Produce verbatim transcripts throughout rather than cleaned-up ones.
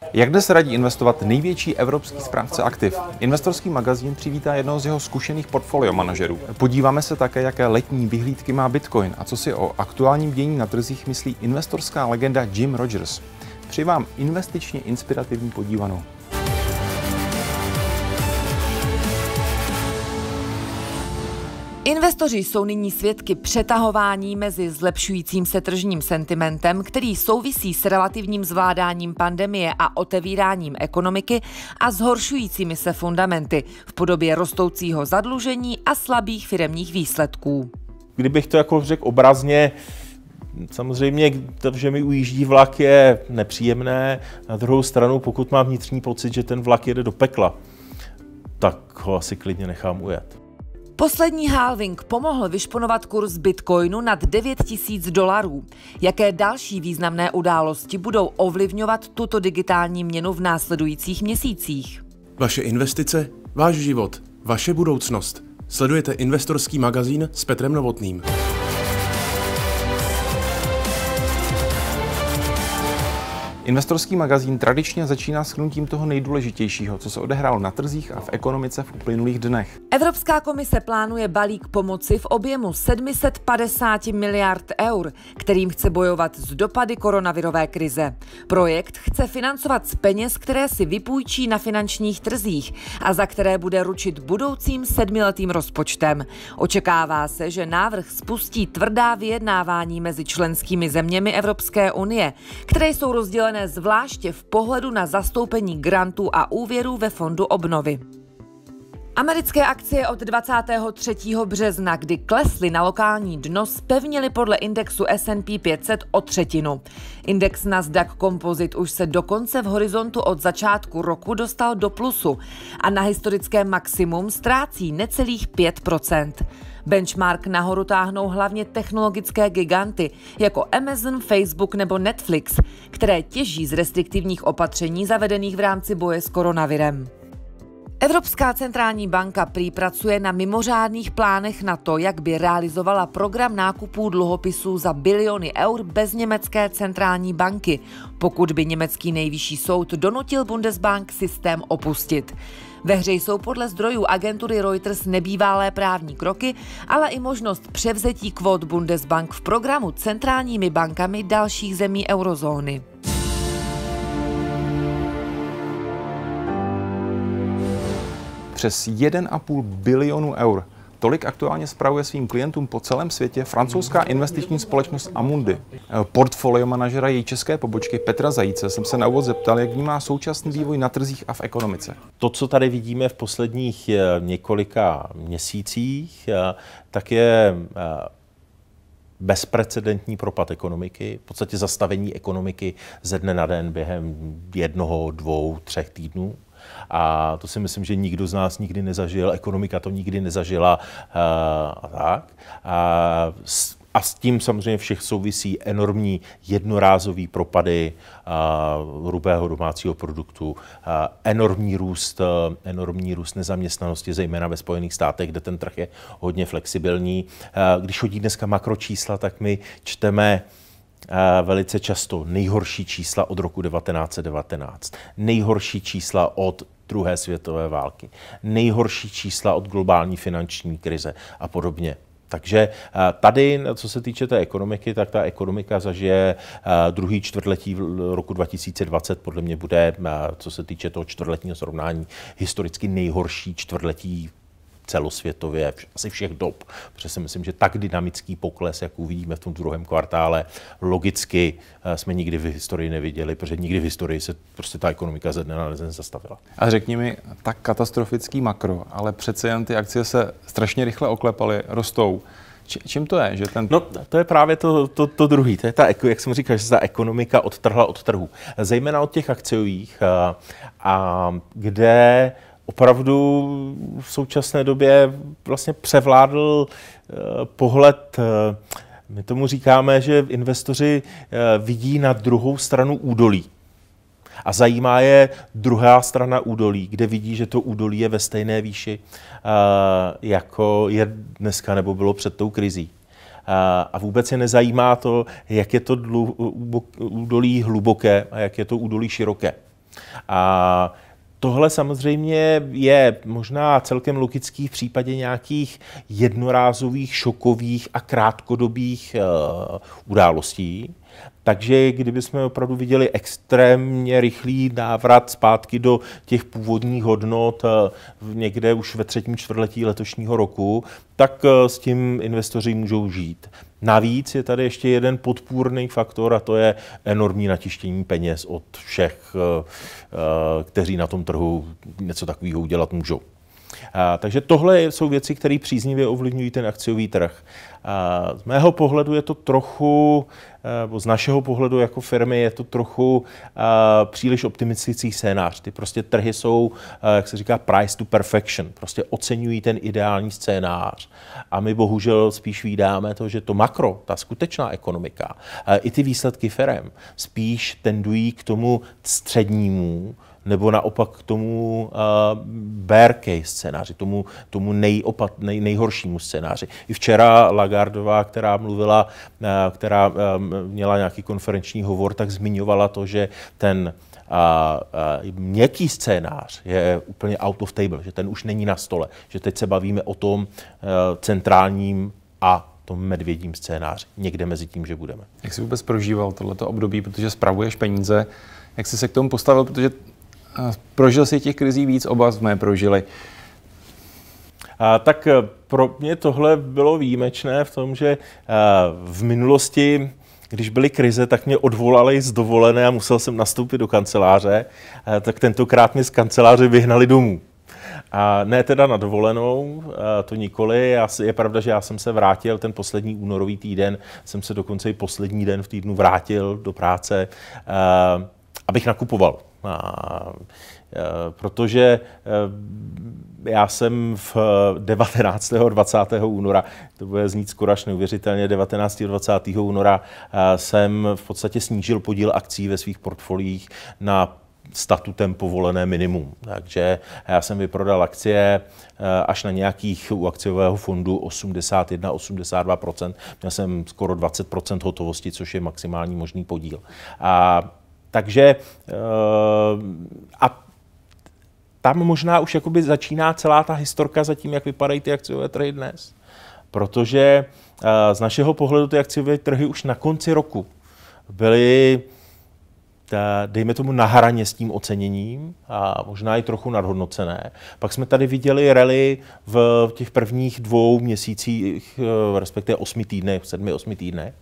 Jak dnes radí investovat největší evropský správce aktiv? Investorský magazín přivítá jednoho z jeho zkušených portfolio manažerů. Podíváme se také, jaké letní vyhlídky má Bitcoin a co si o aktuálním dění na trzích myslí investorská legenda Jim Rogers. Přeji vám investičně inspirativní podívanou. Investoři jsou nyní svědky přetahování mezi zlepšujícím se tržním sentimentem, který souvisí s relativním zvládáním pandemie a otevíráním ekonomiky, a zhoršujícími se fundamenty v podobě rostoucího zadlužení a slabých firemních výsledků. Kdybych to jako řekl obrazně, samozřejmě, že mi ujíždí vlak, je nepříjemné. Na druhou stranu, pokud mám vnitřní pocit, že ten vlak jede do pekla, tak ho asi klidně nechám ujet. Poslední halving pomohl vyšponovat kurz Bitcoinu nad devět tisíc dolarů. Jaké další významné události budou ovlivňovat tuto digitální měnu v následujících měsících? Vaše investice, váš život, vaše budoucnost. Sledujete investorský magazín s Petrem Novotným. Investorský magazín tradičně začíná shrnutím toho nejdůležitějšího, co se odehrálo na trzích a v ekonomice v uplynulých dnech. Evropská komise plánuje balík pomoci v objemu sedm set padesát miliard eur, kterým chce bojovat s dopady koronavirové krize. Projekt chce financovat z peněz, které si vypůjčí na finančních trzích a za které bude ručit budoucím sedmiletým rozpočtem. Očekává se, že návrh spustí tvrdá vyjednávání mezi členskými zeměmi Evropské unie, které jsou rozdělené zvláště v pohledu na zastoupení grantů a úvěrů ve fondu obnovy. Americké akcie od dvacátého třetího března, kdy klesly na lokální dno, zpevnily podle indexu S and P pět set o třetinu. Index Nasdaq Composite už se dokonce v horizontu od začátku roku dostal do plusu a na historické maximum ztrácí necelých pět procent. Benchmark nahoru táhnou hlavně technologické giganty jako Amazon, Facebook nebo Netflix, které těží z restriktivních opatření zavedených v rámci boje s koronavirem. Evropská centrální banka prý pracuje na mimořádných plánech na to, jak by realizovala program nákupů dluhopisů za biliony eur bez německé centrální banky, pokud by německý nejvyšší soud donutil Bundesbank systém opustit. Ve hře jsou podle zdrojů agentury Reuters nebývalé právní kroky, ale i možnost převzetí kvót Bundesbank v programu centrálními bankami dalších zemí eurozóny. Přes jeden a půl bilionu eur. Tolik aktuálně spravuje svým klientům po celém světě francouzská investiční společnost Amundi. Portfolio manažera její české pobočky Petra Zajíce jsem se na úvod zeptal, jak vnímá současný vývoj na trzích a v ekonomice. To, co tady vidíme v posledních několika měsících, tak je bezprecedentní propad ekonomiky, v podstatě zastavení ekonomiky ze dne na den během jednoho, dvou, třech týdnů. A to si myslím, že nikdo z nás nikdy nezažil, ekonomika to nikdy nezažila a tak. A s, a s tím samozřejmě všech souvisí enormní jednorázový propady hrubého domácího produktu, a enormní růst, enormní růst nezaměstnanosti, zejména ve Spojených státech, kde ten trh je hodně flexibilní. A když hodí dneska makročísla, tak my čteme velice často nejhorší čísla od roku devatenáct set devatenáct, nejhorší čísla od druhé světové války, nejhorší čísla od globální finanční krize a podobně. Takže tady, co se týče té ekonomiky, tak ta ekonomika zažije druhý čtvrtletí roku dva tisíce dvacet, podle mě bude, co se týče toho čtvrtletního srovnání, historicky nejhorší čtvrtletí celosvětově, asi všech dob, protože si myslím, že tak dynamický pokles, jak uvidíme v tom druhém kvartále, logicky jsme nikdy v historii neviděli, protože nikdy v historii se prostě ta ekonomika ze dne na den zastavila. A řekni mi, tak katastrofický makro, ale přece jen ty akcie se strašně rychle oklepaly, rostou. Č- čím to je? Že ten... No, to je právě to, to, to druhý. To je ta, jak jsem říkal, že se ta ekonomika odtrhla od trhu. Zejména od těch akciových, a, a kde opravdu v současné době vlastně převládl uh, pohled, uh, my tomu říkáme, že investoři uh, vidí na druhou stranu údolí. A zajímá je druhá strana údolí, kde vidí, že to údolí je ve stejné výši, uh, jako je dneska nebo bylo před tou krizí. Uh, a vůbec je nezajímá to, jak je to dlu, údolí hluboké a jak je to údolí široké. A tohle samozřejmě je možná celkem logický v případě nějakých jednorázových, šokových a krátkodobých uh, událostí. Takže kdybychom opravdu viděli extrémně rychlý návrat zpátky do těch původních hodnot někde už ve třetím čtvrtletí letošního roku, tak s tím investoři můžou žít. Navíc je tady ještě jeden podpůrný faktor a to je enormní natištění peněz od všech, kteří na tom trhu něco takového udělat můžou. A, takže tohle jsou věci, které příznivě ovlivňují ten akciový trh. A, z mého pohledu je to trochu, z našeho pohledu jako firmy je to trochu a, příliš optimistický scénář. Ty prostě trhy jsou, a, jak se říká, price to perfection. Prostě oceňují ten ideální scénář. A my bohužel spíš vídáme to, že to makro, ta skutečná ekonomika, a, i ty výsledky firem spíš tendují k tomu střednímu, nebo naopak k tomu uh, bear case scénáři, tomu, tomu nejopat, nej, nejhoršímu scénáři. I včera Lagardová, která mluvila, uh, která uh, měla nějaký konferenční hovor, tak zmiňovala to, že ten uh, uh, měkký scénář je úplně out of table, že ten už není na stole, že teď se bavíme o tom uh, centrálním a tom medvědím scénáři, někde mezi tím, že budeme. Jak jsi vůbec prožíval tohleto období, protože spravuješ peníze, jak jsi se k tomu postavil, protože prožil si těch krizí víc, oba jsme prožili. A, tak pro mě tohle bylo výjimečné v tom, že a, v minulosti, když byly krize, tak mě odvolali z dovolené a musel jsem nastoupit do kanceláře, a, tak tentokrát mě z kanceláře vyhnali domů. A ne teda na dovolenou, to nikoli. Je pravda, že já jsem se vrátil ten poslední únorový týden, jsem se dokonce i poslední den v týdnu vrátil do práce, a, abych nakupoval. A, protože já jsem v devatenáctého dvacátého února, to bude znít skoro až neuvěřitelně, devatenáctého dvacátého února jsem v podstatě snížil podíl akcí ve svých portfoliích na statutem povolené minimum. Takže já jsem vyprodal akcie až na nějakých u akciového fondu osmdesát jedna až osmdesát dva procent. Měl jsem skoro dvacet procent hotovosti, což je maximální možný podíl. A takže a tam možná už jakoby začíná celá ta historka za tím, jak vypadají ty akciové trhy dnes. Protože z našeho pohledu ty akciové trhy už na konci roku byly, dejme tomu, na hraně s tím oceněním a možná i trochu nadhodnocené. Pak jsme tady viděli rally v těch prvních dvou měsících, respektive osmi týdnech, sedmi, osmi týdnech.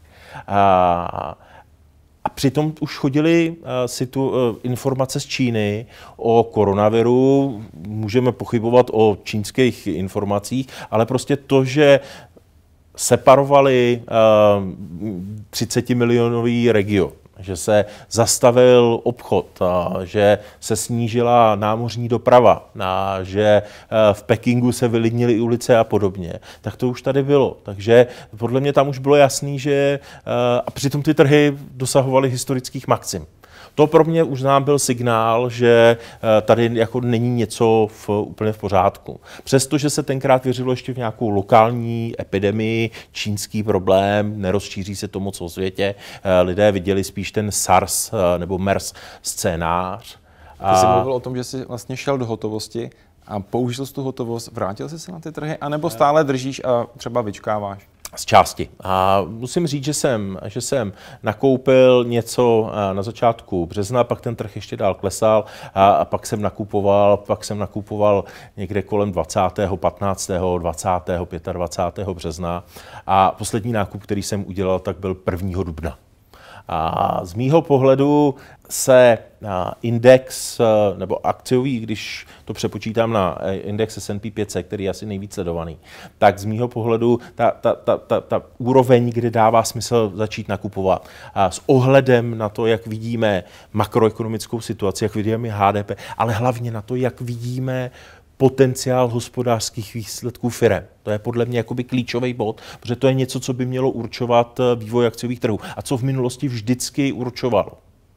A A přitom už chodily uh, situ, uh, informace z Číny o koronaviru, můžeme pochybovat o čínských informacích, ale prostě to, že separovali uh, třicetimilionový region, že se zastavil obchod, že se snížila námořní doprava, že v Pekingu se vylidnily ulice a podobně, tak to už tady bylo. Takže podle mě tam už bylo jasný, že a přitom ty trhy dosahovaly historických maxim. To pro mě už nám byl signál, že tady jako není něco v, úplně v pořádku. Přestože se tenkrát věřilo ještě v nějakou lokální epidemii, čínský problém, nerozšíří se to moc o světě, lidé viděli spíš ten SARS nebo MERS scénář. Ty jsi mluvil o tom, že jsi vlastně šel do hotovosti a použil jsi tu hotovost, vrátil jsi se na ty trhy, anebo stále držíš a třeba vyčkáváš? Z části. A musím říct, že jsem, že jsem nakoupil něco na začátku března, pak ten trh ještě dál klesal a, a pak jsem nakupoval, pak jsem nakupoval někde kolem dvacátého patnáctého dvacátého dvacátého pátého března a poslední nákup, který jsem udělal, tak byl prvního dubna. A z mýho pohledu se index nebo akciový, když to přepočítám na index S and P pět set, který je asi nejvíc sledovaný, tak z mýho pohledu ta, ta, ta, ta, ta úroveň, kde dává smysl začít nakupovat a s ohledem na to, jak vidíme makroekonomickou situaci, jak vidíme H D P, ale hlavně na to, jak vidíme potenciál hospodářských výsledků firem. To je podle mě jakoby klíčový bod, protože to je něco, co by mělo určovat vývoj akciových trhů a co v minulosti vždycky určovalo.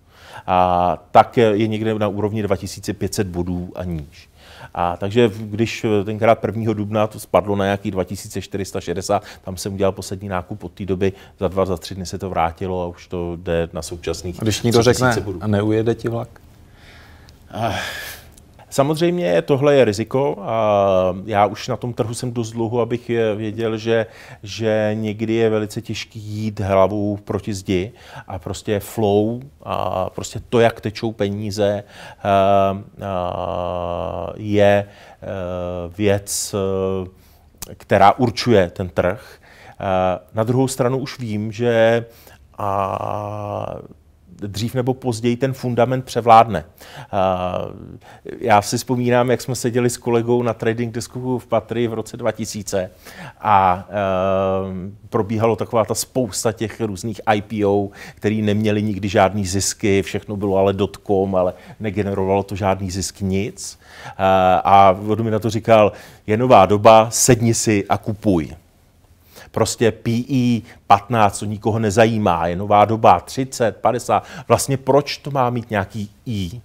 A tak je někde na úrovni dva tisíce pět set bodů a níž. A takže když tenkrát prvního dubna to spadlo na nějaký dva tisíce čtyři sta šedesát, tam jsem udělal poslední nákup od té doby, za dva, za tři dny se to vrátilo a už to jde na současných. A když někdo řekne, a neujede ti vlak? Samozřejmě tohle je riziko a já už na tom trhu jsem dost dlouho, abych věděl, že, že někdy je velice těžký jít hlavou proti zdi a prostě flow a prostě to, jak tečou peníze, je věc, která určuje ten trh. Na druhou stranu už vím, že a dřív nebo později ten fundament převládne. Já si vzpomínám, jak jsme seděli s kolegou na trading desku v Patrii v roce dva tisíce a probíhalo taková ta spousta těch různých I P O, který neměli nikdy žádný zisky, všechno bylo ale dotcom, ale negenerovalo to žádný zisk, nic. A on mi na to říkal, je nová doba, sedni si a kupuj. Prostě P E patnáct, to nikoho nezajímá, je nová doba, třicet, padesát. Vlastně proč to má mít nějaký I?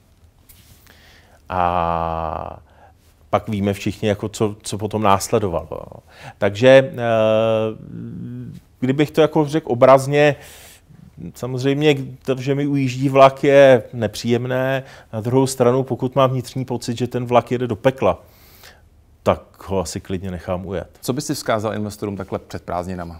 A pak víme všichni, jako co, co potom následovalo. Takže kdybych to jako řekl obrazně, samozřejmě, že mi ujíždí vlak, je nepříjemné. Na druhou stranu, pokud mám vnitřní pocit, že ten vlak jede do pekla, tak ho asi klidně nechám ujet. Co bys si vzkázal investorům takhle před prázdninama?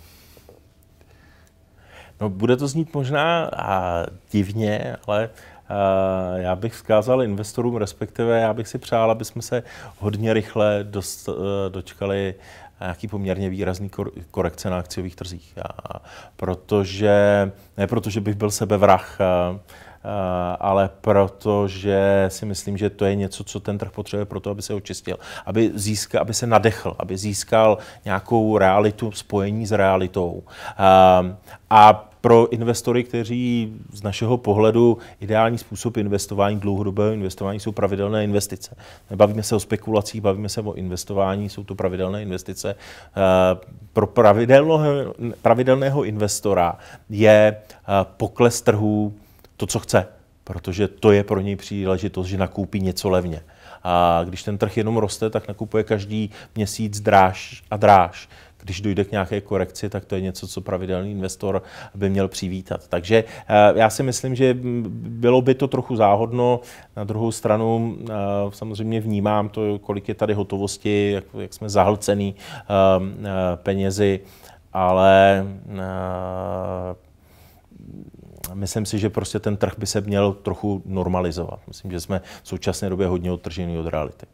No, bude to znít možná a divně, ale a já bych vzkázal investorům, respektive já bych si přál, aby jsme se hodně rychle dost, dočkali nějaký poměrně výrazný korekce na akciových trzích. A protože, ne protože bych byl sebevrah, ale protože si myslím, že to je něco, co ten trh potřebuje pro to, aby se očistil, aby, získal, aby se nadechl, aby získal nějakou realitu, spojení s realitou. A pro investory, kteří z našeho pohledu ideální způsob investování, dlouhodobého investování jsou pravidelné investice. Nebavíme se o spekulacích, bavíme se o investování, jsou to pravidelné investice. Pro pravidelného, pravidelného investora je pokles trhů to, co chce, protože to je pro něj příležitost, že nakoupí něco levně. A když ten trh jenom roste, tak nakupuje každý měsíc dráž a dráž. Když dojde k nějaké korekci, tak to je něco, co pravidelný investor by měl přivítat. Takže já si myslím, že bylo by to trochu záhodno. Na druhou stranu samozřejmě vnímám to, kolik je tady hotovosti, jak, jak jsme zahlcený penězi, ale myslím si, že prostě ten trh by se měl trochu normalizovat. Myslím, že jsme v současné době hodně odtržení od reality.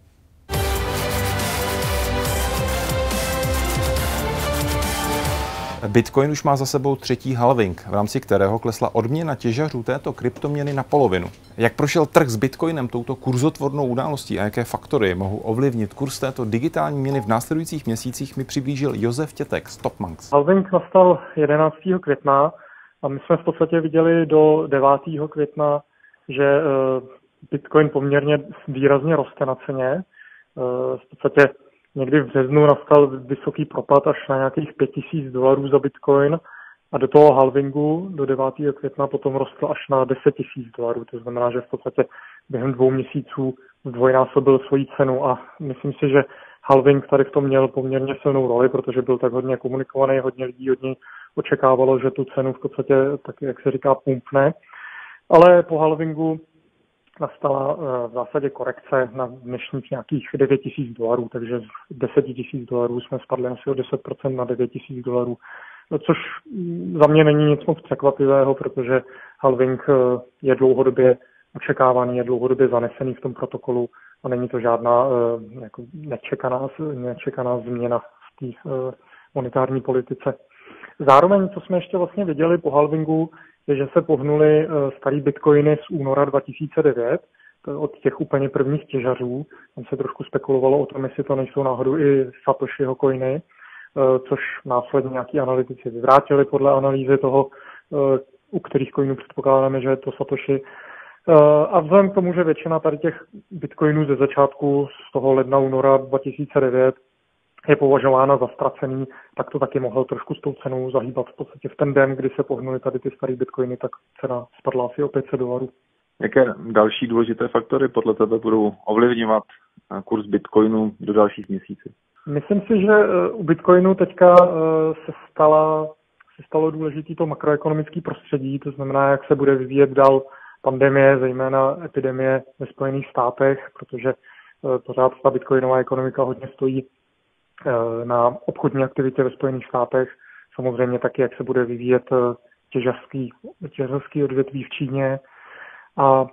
Bitcoin už má za sebou třetí halving, v rámci kterého klesla odměna těžařů této kryptoměny na polovinu. Jak prošel trh s Bitcoinem touto kurzotvornou událostí a jaké faktory mohou ovlivnit kurz této digitální měny v následujících měsících, mi přiblížil Josef Tětek z Topmanx. Halving nastal jedenáctého května a my jsme v podstatě viděli do devátého května, že Bitcoin poměrně výrazně roste na ceně. V podstatě někdy v březnu nastal vysoký propad až na nějakých pět tisíc dolarů za Bitcoin a do toho halvingu do devátého května potom rostl až na deset tisíc dolarů. To znamená, že v podstatě během dvou měsíců zdvojnásobil svoji cenu a myslím si, že halving tady v tom měl poměrně silnou roli, protože byl tak hodně komunikovaný, hodně lidí od něj očekávalo, že tu cenu v podstatě, tak jak se říká, pumpne. Ale po halvingu nastala v zásadě korekce na dnešních nějakých devět tisíc dolarů, takže z deset tisíc dolarů jsme spadli asi o deset procent na devět tisíc dolarů, což za mě není nic moc překvapivého, protože halving je dlouhodobě očekávaný, je dlouhodobě zanesený v tom protokolu a není to žádná jako nečekaná, nečekaná změna v té monetární politice. Zároveň, co jsme ještě vlastně viděli po halvingu, je, že se pohnuly starý bitcoiny z února dva tisíce devět, od těch úplně prvních těžařů. Tam se trošku spekulovalo o tom, jestli to nejsou náhodou i Satoshiho coiny, což následně nějaký analytici vyvrátili podle analýzy toho, u kterých coinů předpokládáme, že je to Satoshi. A vzhledem k tomu, že většina tady těch bitcoinů ze začátku z toho ledna února dva tisíce devět je považována za ztracený, tak to taky mohlo trošku s tou cenou zahýbat. V podstatě v ten den, kdy se pohnuly tady ty staré bitcoiny, tak cena spadla asi o pět set dolarů. Jaké další důležité faktory podle tebe budou ovlivňovat kurz bitcoinu do dalších měsíců? Myslím si, že u bitcoinu teďka se, stala, se stalo důležitý to makroekonomické prostředí, to znamená, jak se bude vyvíjet dál pandemie, zejména epidemie ve Spojených státech, protože pořád ta bitcoinová ekonomika hodně stojí na obchodní aktivitě ve Spojených státech. Samozřejmě taky, jak se bude vyvíjet těžařský, těžařský odvětví v Číně. A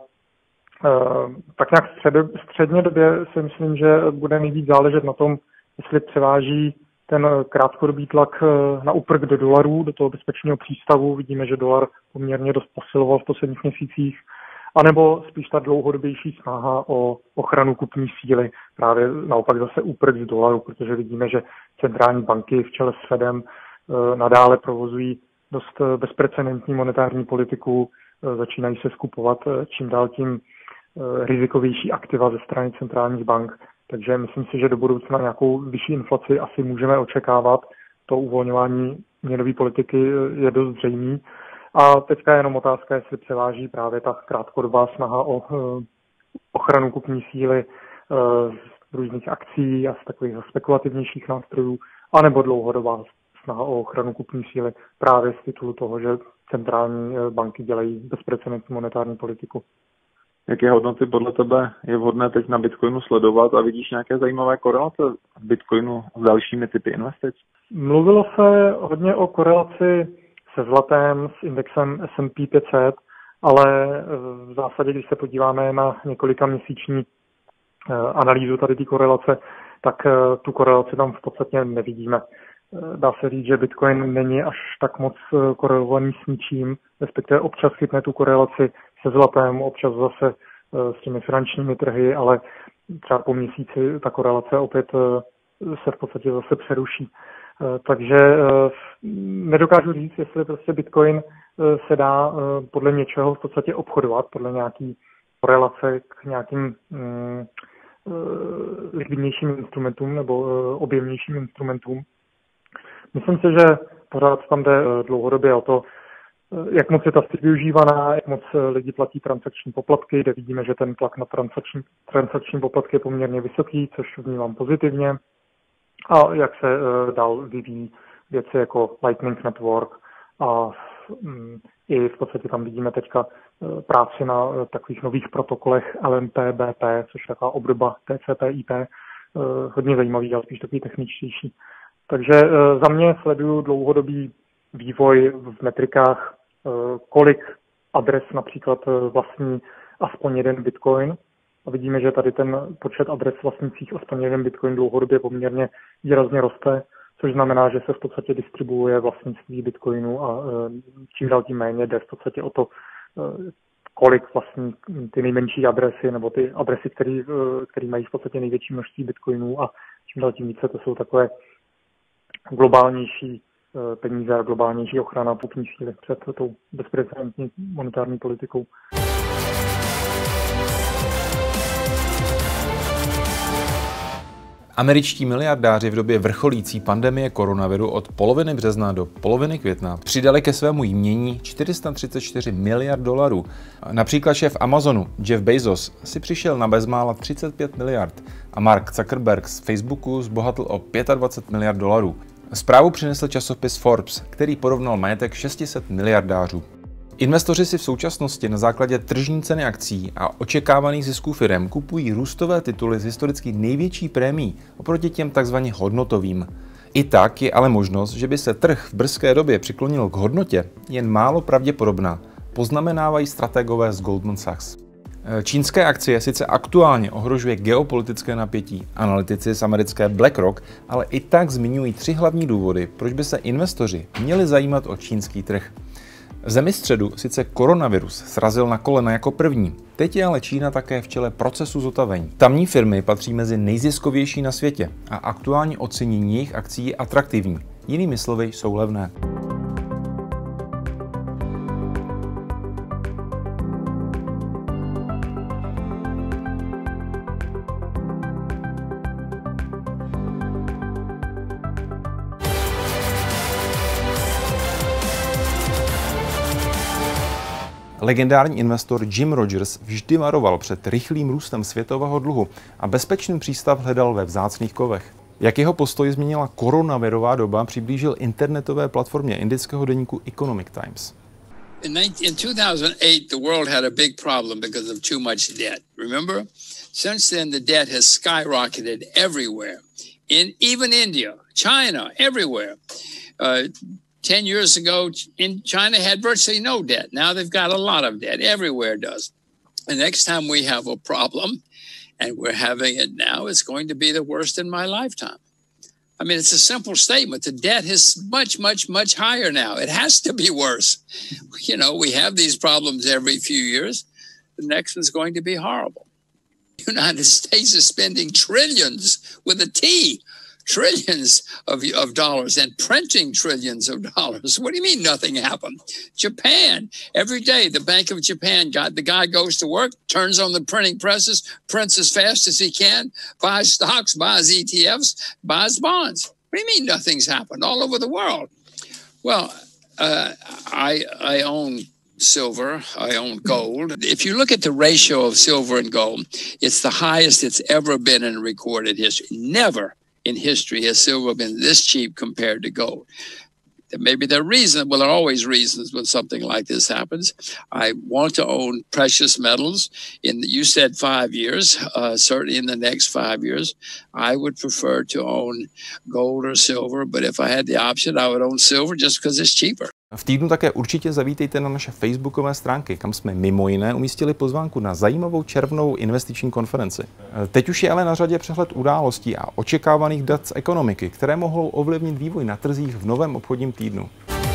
tak nějak v středně době si myslím, že bude nejvíc záležet na tom, jestli převáží ten krátkodobý tlak na úprk do dolarů, do toho bezpečného přístavu. Vidíme, že dolar poměrně dost posiloval v posledních měsících. A nebo spíš ta dlouhodobější snaha o ochranu kupní síly, právě naopak zase úprk z dolaru, protože vidíme, že centrální banky v čele s Fedem nadále provozují dost bezprecedentní monetární politiku, začínají se skupovat čím dál tím rizikovější aktiva ze strany centrálních bank. Takže myslím si, že do budoucna nějakou vyšší inflaci asi můžeme očekávat. To uvolňování měnové politiky je dost zřejmý. A teďka je jenom otázka, jestli převáží právě ta krátkodobá snaha o ochranu kupní síly z různých akcí a z takových spekulativnějších nástrojů, anebo dlouhodobá snaha o ochranu kupní síly právě z titulu toho, že centrální banky dělají bezprecedentní monetární politiku. Jaké hodnoty podle tebe je vhodné teď na Bitcoinu sledovat a vidíš nějaké zajímavé korelace Bitcoinu s dalšími typy investic? Mluvilo se hodně o korelaci se zlatem, s indexem S and P pět set, ale v zásadě, když se podíváme na několika měsíční analýzu tady té korelace, tak tu korelaci tam v podstatě nevidíme. Dá se říct, že Bitcoin není až tak moc korelovaný s ničím, respektive občas chytne tu korelaci se zlatem, občas zase s těmi finančními trhy, ale třeba po měsíci ta korelace opět se v podstatě zase přeruší. Takže nedokážu říct, jestli prostě Bitcoin se dá podle něčeho v podstatě obchodovat, podle nějaký korelace k nějakým um, likvidnějším instrumentům nebo objemnějším instrumentům. Myslím si, že pořád tam jde dlouhodobě o to, jak moc je ta síť využívaná, jak moc lidi platí transakční poplatky, kde vidíme, že ten tlak na transakční, transakční poplatky je poměrně vysoký, což vnímám pozitivně. A jak se dál vyvíjí věci jako Lightning Network a i v podstatě tam vidíme teďka práci na takových nových protokolech L N P, B P, což je taková obdoba T C P I P, hodně zajímavý, ale spíš takový techničtější. Takže za mě sleduju dlouhodobý vývoj v metrikách, kolik adres například vlastní aspoň jeden Bitcoin. A vidíme, že tady ten počet adres vlastnících aspoň jeden Bitcoin dlouhodobě poměrně výrazně roste, což znamená, že se v podstatě distribuuje vlastnictví Bitcoinu a čím dál tím méně jde v podstatě o to, kolik vlastní ty nejmenší adresy nebo ty adresy, které mají v podstatě největší množství Bitcoinů a čím dál tím více to jsou takové globálnější peníze a globálnější ochrana kupní síly před tou bezprecedentní monetární politikou. Američtí miliardáři v době vrcholící pandemie koronaviru od poloviny března do poloviny května přidali ke svému jmění čtyři sta třicet čtyři miliard dolarů. Například šéf Amazonu Jeff Bezos si přišel na bezmála třicet pět miliard a Mark Zuckerberg z Facebooku zbohatl o dvacet pět miliard dolarů. Zprávu přinesl časopis Forbes, který porovnal majetek šest set miliardářů. Investoři si v současnosti na základě tržní ceny akcí a očekávaných zisků firem kupují růstové tituly s historicky největší prémií oproti těm takzvaně hodnotovým. I tak je ale možnost, že by se trh v brzké době přiklonil k hodnotě, jen málo pravděpodobná, poznamenávají strategové z Goldman Sachs. Čínské akcie sice aktuálně ohrožuje geopolitické napětí, analytici z americké BlackRock ale i tak zmiňují tři hlavní důvody, proč by se investoři měli zajímat o čínský trh. V zemi středu sice koronavirus srazil na kolena jako první, teď je ale Čína také v čele procesu zotavení. Tamní firmy patří mezi nejziskovější na světě a aktuální ocenění jejich akcí je atraktivní, jinými slovy jsou levné. Legendární investor Jim Rogers vždy varoval před rychlým růstem světového dluhu a bezpečný přístav hledal ve vzácných kovech. Jak jeho postoj změnila koronavirová doba, přiblížil internetové platformě indického deníku Economic Times. In two thousand eight, the world had a big problem because of too much debt. Remember? Since then, the debt has skyrocketed everywhere. In even India, China, everywhere. Uh, Ten years ago, in China had virtually no debt. Now they've got a lot of debt. Everywhere does. The next time we have a problem, and we're having it now, it's going to be the worst in my lifetime. I mean, it's a simple statement. The debt is much, much, much higher now. It has to be worse. You know, we have these problems every few years. The next one's going to be horrible. The United States is spending trillions with a T. Trillions of, of dollars and printing trillions of dollars. What do you mean nothing happened? Japan, every day the Bank of Japan, got, the guy goes to work, turns on the printing presses, prints as fast as he can, buys stocks, buys E T Fs, buys bonds. What do you mean nothing's happened all over the world? Well, uh, I, I own silver, I own gold. If you look at the ratio of silver and gold, it's the highest it's ever been in recorded history. Never in history has silver been this cheap compared to gold. Maybe there are reasons, well, there are always reasons when something like this happens. I want to own precious metals. In the, you said five years, uh, certainly in the next five years, I would prefer to own gold or silver, but if I had the option, I would own silver just because it's cheaper. V týdnu také určitě zavítejte na naše facebookové stránky, kam jsme mimo jiné umístili pozvánku na zajímavou červnovou investiční konferenci. Teď už je ale na řadě přehled událostí a očekávaných dat z ekonomiky, které mohou ovlivnit vývoj na trzích v novém obchodním týdnu.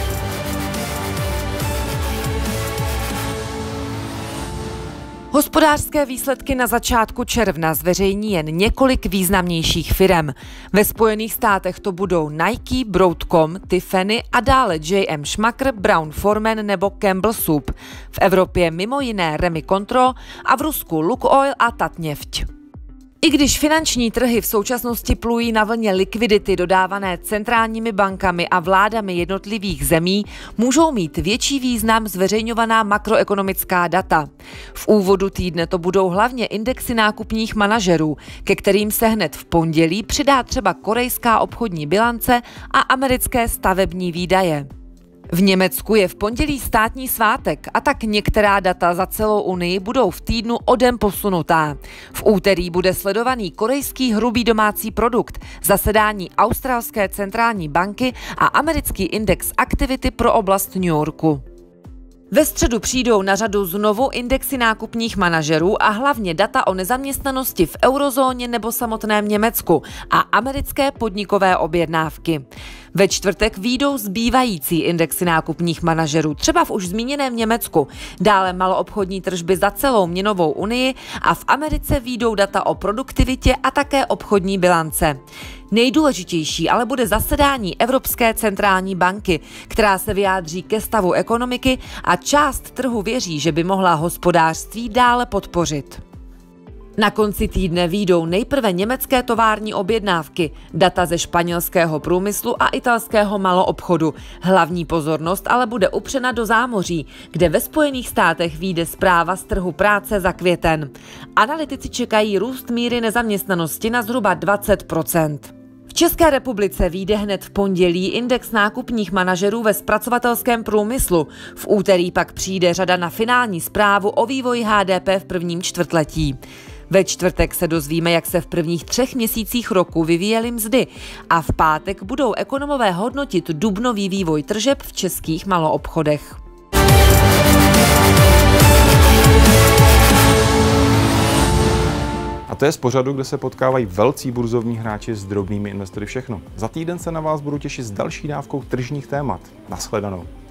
Hospodářské výsledky na začátku června zveřejní jen několik významnějších firem. Ve Spojených státech to budou Nike, Broadcom, Tiffany a dále J M Schmacker, Brown-Forman nebo Campbell Soup. V Evropě mimo jiné Remi Control a v Rusku Lukoil a Tatneft. I když finanční trhy v současnosti plují na vlně likvidity dodávané centrálními bankami a vládami jednotlivých zemí, můžou mít větší význam zveřejňovaná makroekonomická data. V úvodu týdne to budou hlavně indexy nákupních manažerů, ke kterým se hned v pondělí přidá třeba korejská obchodní bilance a americké stavební výdaje. V Německu je v pondělí státní svátek a tak některá data za celou Unii budou v týdnu o den posunutá. V úterý bude sledovaný korejský hrubý domácí produkt, zasedání australské centrální banky a americký index aktivity pro oblast New Yorku. Ve středu přijdou na řadu znovu indexy nákupních manažerů a hlavně data o nezaměstnanosti v eurozóně nebo samotném Německu a americké podnikové objednávky. Ve čtvrtek vyjdou zbývající indexy nákupních manažerů, třeba v už zmíněném Německu, dále maloobchodní tržby za celou měnovou unii a v Americe vyjdou data o produktivitě a také obchodní bilance. Nejdůležitější ale bude zasedání Evropské centrální banky, která se vyjádří ke stavu ekonomiky a část trhu věří, že by mohla hospodářství dále podpořit. Na konci týdne vyjdou nejprve německé tovární objednávky, data ze španělského průmyslu a italského maloobchodu. Hlavní pozornost ale bude upřena do zámoří, kde ve Spojených státech vyjde zpráva z trhu práce za květen. Analytici čekají růst míry nezaměstnanosti na zhruba dvacet procent. V České republice vyjde hned v pondělí index nákupních manažerů ve zpracovatelském průmyslu. V úterý pak přijde řada na finální zprávu o vývoji H D P v prvním čtvrtletí. Ve čtvrtek se dozvíme, jak se v prvních třech měsících roku vyvíjely mzdy a v pátek budou ekonomové hodnotit dubnový vývoj tržeb v českých maloobchodech. A to je z pořadu, kde se potkávají velcí burzovní hráči s drobnými investory všechno. Za týden se na vás budu těšit s další dávkou tržních témat. Naschledanou.